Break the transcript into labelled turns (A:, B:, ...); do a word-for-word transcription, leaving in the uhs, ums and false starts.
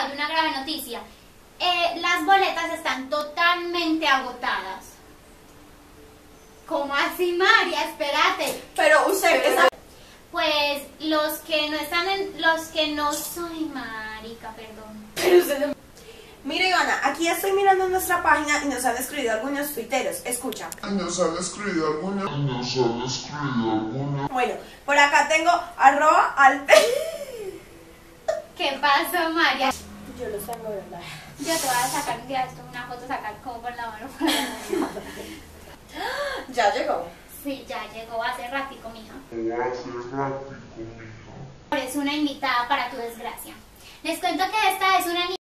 A: enterado de una grave noticia. Eh, las boletas están totalmente agotadas. ¿Cómo así, María? Espérate.
B: Pero usted que sabe.
A: Pues los que no están en... Los que no soy marica, perdón.
B: Pero usted... Mira, Ivana, aquí estoy mirando nuestra página y nos han escrito algunos tuiteros. Escucha.
C: Nos han escrito algunos. Nos han escrito algunos.
B: Bueno, por acá tengo arroba al...
A: ¿Qué pasó, María?
B: Yo lo tengo, ¿verdad?
A: Yo te voy a sacar un día esto, una foto, sacar como con la mano por la mano.
B: Ya llegó.
A: Sí, ya llegó hace ratico, mija.
C: Hace ratico, mija.
A: Es una invitada para tu desgracia. Les cuento que esta es una niña.